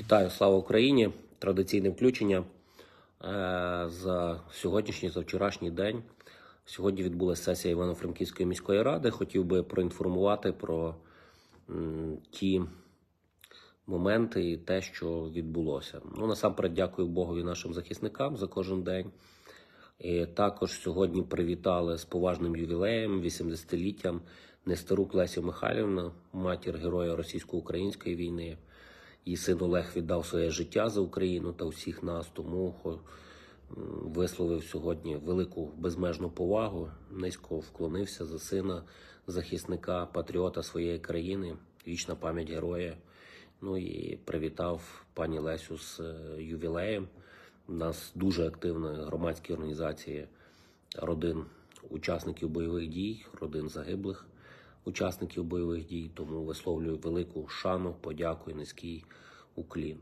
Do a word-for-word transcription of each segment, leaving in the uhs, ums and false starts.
Вітаю, слава Україні! Традиційне включення за сьогоднішній, за вчорашній день. Сьогодні відбулася сесія Івано-Франківської міської ради. Хотів би проінформувати про м, ті моменти і те, що відбулося. Ну, насамперед, дякую Богові нашим захисникам за кожен день. І також сьогодні привітали з поважним ювілеєм, вісімдесятиліттям Нестерук Лесю Михайлівну, матір героя російсько-української війни. Її син Олег віддав своє життя за Україну та усіх нас, тому висловив сьогодні велику безмежну повагу, низько вклонився за сина, захисника, патріота своєї країни, вічна пам'ять героя. Ну і привітав пані Лесю з ювілеєм. У нас дуже активна громадські організації родин учасників бойових дій, родин загиблих учасників бойових дій, тому висловлюю велику шану, подяку і низький уклін.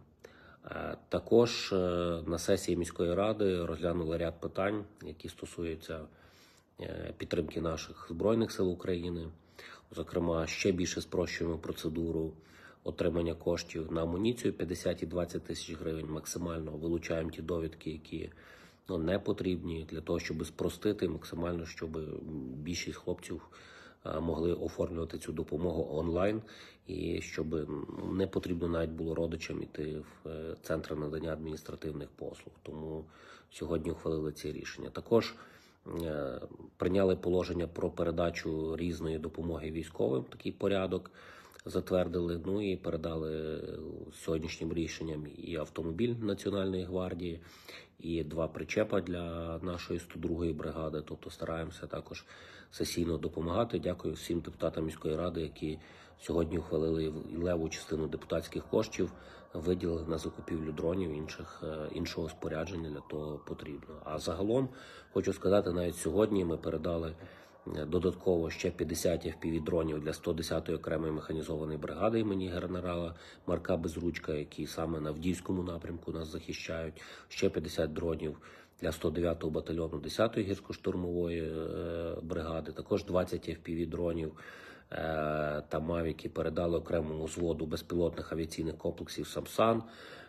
Також на сесії міської ради розглянули ряд питань, які стосуються підтримки наших Збройних сил України. Зокрема, ще більше спрощуємо процедуру отримання коштів на амуніцію п'ятдесят і двадцять тисяч гривень. Максимально вилучаємо ті довідки, які ну, не потрібні, для того, щоб спростити максимально, щоб більшість хлопців могли оформлювати цю допомогу онлайн, і щоб не потрібно навіть було родичам йти в центри надання адміністративних послуг. Тому сьогодні ухвалили ці рішення. Також прийняли положення про передачу різної допомоги військовим, такий порядок затвердили, ну і передали сьогоднішнім рішенням і автомобіль Національної гвардії, і два причепа для нашої сто другої бригади, тобто стараємося також сесійно допомагати. Дякую всім депутатам міської ради, які сьогодні ухвалили леву частину депутатських коштів, виділили на закупівлю дронів і інших, іншого спорядження для того потрібно. А загалом, хочу сказати, навіть сьогодні ми передали додатково ще п'ятдесят еф пі ві-дронів для сто десятої окремої механізованої бригади імені генерала Марка Безручка, які саме на Авдіївському напрямку нас захищають. Ще п'ятдесят дронів для сто дев'ятого батальйону десятої гірсько-штурмової бригади. Також двадцять еф пі ві-дронів та мавіки передали окремому взводу безпілотних авіаційних комплексів «Самсан»,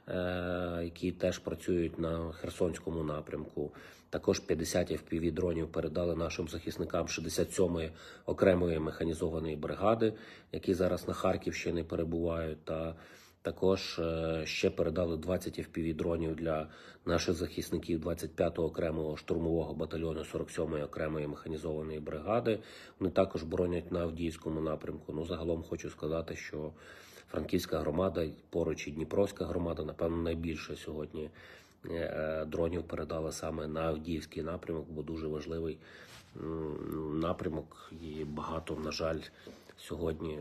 які теж працюють на Херсонському напрямку. Також п'ятдесят еф пі ві-дронів передали нашим захисникам шістдесят сьомої окремої механізованої бригади, які зараз на Харківщині перебувають. Та також ще передали двадцять еф пі ві-дронів для наших захисників двадцять п'ятого окремого штурмового батальйону сорок сьомої окремої механізованої бригади. Вони також боронять на Авдіївському напрямку. Ну, загалом хочу сказати, що Франківська громада, поруч і Дніпровська громада, напевно, найбільше сьогодні дронів передала саме на Авдіївський напрямок, бо дуже важливий напрямок і багато, на жаль, сьогодні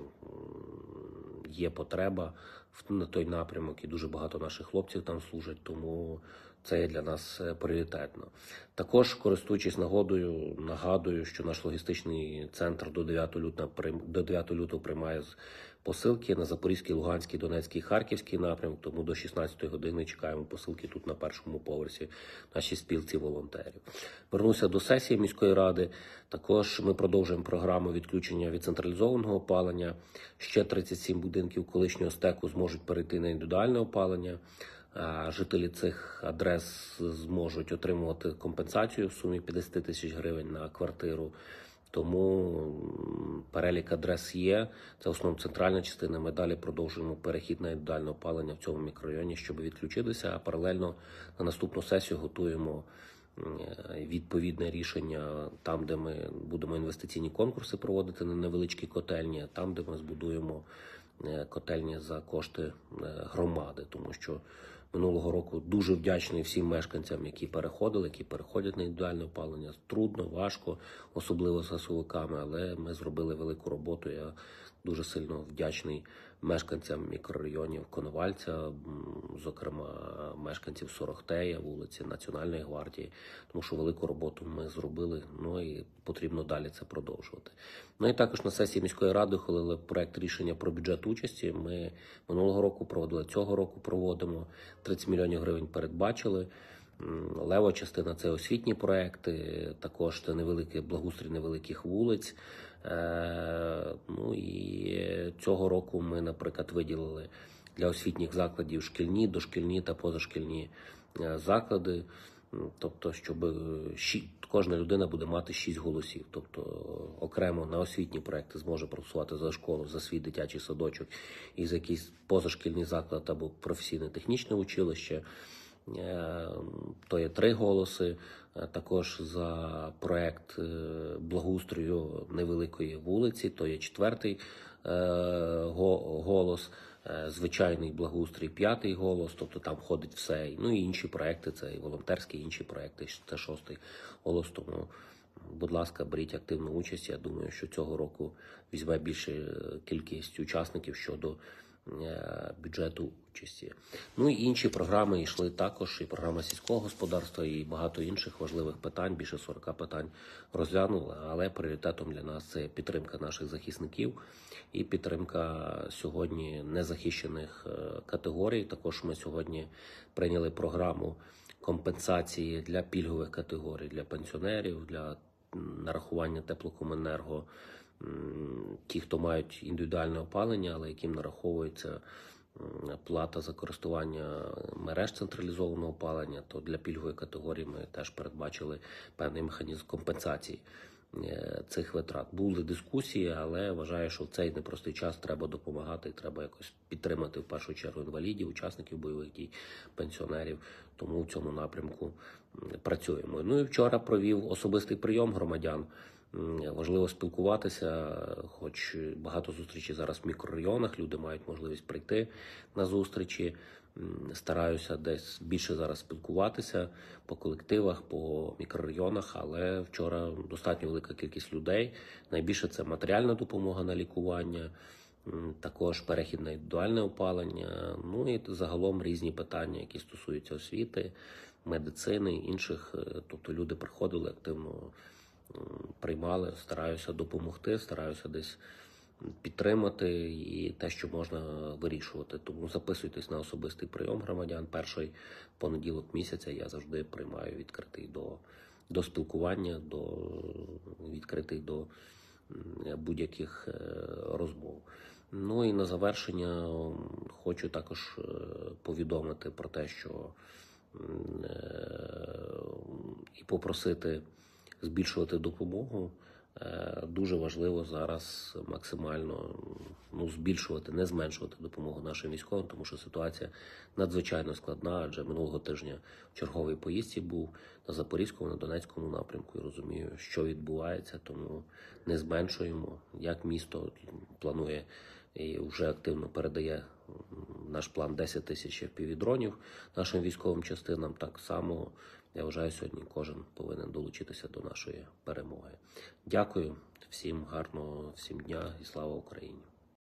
є потреба на той напрямок і дуже багато наших хлопців там служать, тому це є для нас пріоритетно. Також, користуючись нагодою, нагадую, що наш логістичний центр до дев'ятого лютого приймає посилки на Запорізький, Луганський, Донецький, Харківський напрямок, тому до шістнадцятої години чекаємо посилки тут на першому поверсі нашій спілці волонтерів. Вернуся до сесії міської ради. Також ми продовжуємо програму відключення від централізованого опалення. Ще тридцять сім будинків колишнього стеку зможуть перейти на індивідуальне опалення. Жителі цих адрес зможуть отримувати компенсацію в сумі п'ятдесят тисяч гривень на квартиру. Тому перелік адрес є, це в основному центральна частина. Ми далі продовжуємо перехід на індивідуальне опалення в цьому мікрорайоні, щоб відключитися, а паралельно на наступну сесію готуємо відповідне рішення там, де ми будемо інвестиційні конкурси проводити на невеличкі котельні, а там, де ми збудуємо котельні за кошти громади, тому що минулого року дуже вдячний всім мешканцям, які переходили, які переходять на індивідуальне опалення. Трудно, важко, особливо з газовиками, але ми зробили велику роботу. Я дуже сильно вдячний мешканцям мікрорайонів Коновальця, зокрема мешканців Сорохтея, вулиці Національної гвардії, тому що велику роботу ми зробили, ну і потрібно далі це продовжувати. Ну і також на сесії міської ради ухвалили проект рішення про бюджет участі. Ми минулого року проводили, цього року проводимо, тридцять мільйонів гривень передбачили. Лева частина – це освітні проекти, також це невеликий благоустрій невеликих вулиць. Ну і цього року ми, наприклад, виділили для освітніх закладів шкільні, дошкільні та позашкільні е, заклади. Тобто, щоб ші- кожна людина буде мати шість голосів. Тобто окремо на освітні проекти зможе проголосувати за школу, за свій дитячий садочок і за якийсь позашкільний заклад або професійне технічне училище. Е, То є три голоси. Е, Також за проект е, благоустрою невеликої вулиці, то є четвертий е, го- голос. Е, Звичайний благоустрій п'ятий голос, тобто там входить все. Ну і інші проекти, це і волонтерські, інші проекти, це шостий голос. Тому, будь ласка, беріть активну участь. Я думаю, що цього року візьме більше кількість учасників щодо е, бюджету участі. Ну і інші програми йшли також, і програма сільського господарства, і багато інших важливих питань, більше сорока питань розглянули, але пріоритетом для нас це підтримка наших захисників і підтримка сьогодні незахищених е, категорій. Також ми сьогодні прийняли програму компенсації для пільгових категорій, для пенсіонерів, для нарахування теплокомуненерго, м, ті, хто мають індивідуальне опалення, але яким нараховується м, плата за користування мереж централізованого опалення, то для пільгової категорії ми теж передбачили певний механізм компенсації е, цих витрат. Були дискусії, але вважаю, що в цей непростий час треба допомагати і треба якось підтримати в першу чергу інвалідів, учасників бойових дій, пенсіонерів. Тому в цьому напрямку м, працюємо. Ну і вчора провів особистий прийом громадян. М, Важливо спілкуватися, хоч багато зустрічей зараз в мікрорайонах, люди мають можливість прийти на зустрічі. М, Стараюся десь більше зараз спілкуватися по колективах, по мікрорайонах, але вчора достатньо велика кількість людей. Найбільше це матеріальна допомога на лікування, м, також перехід на індивідуальне опалення, ну і загалом різні питання, які стосуються освіти, медицини, інших. Е, Тобто люди приходили активно, м, приймали, стараюся допомогти, стараюся десь підтримати і те, що можна вирішувати. Тому записуйтесь на особистий прийом громадян. Перший понеділок місяця я завжди приймаю відкритий до, до спілкування, до відкритий до м, будь-яких е, розмов. Ну і на завершення м, хочу також е, повідомити про те, що м, е, і попросити збільшувати допомогу. Е, Дуже важливо зараз максимально ну, збільшувати, не зменшувати допомогу нашим військовим, тому що ситуація надзвичайно складна, адже минулого тижня в черговій поїздці був на Запорізькому, на Донецькому напрямку і розумію, що відбувається, тому не зменшуємо. Як місто планує і вже активно передає наш план десять тисяч півдронів нашим військовим частинам, так само я вважаю, сьогодні кожен повинен долучитися до нашої перемоги. Дякую всім, гарного всім дня і слава Україні!